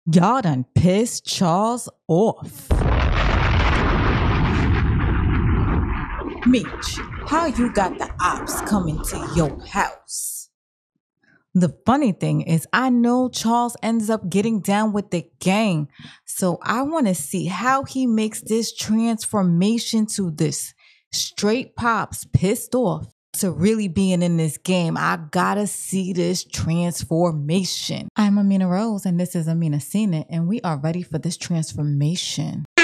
Y'all done pissed Charles off. Meech, how you got the ops coming to your house? The funny thing is, I know Charles ends up getting down with the gang, so I want to see how he makes this transformation to this straight pops pissed off to really being in this game. I gotta see this transformation. I'm Amina Rose, and this is AminaSeenIt, and we are ready for this transformation.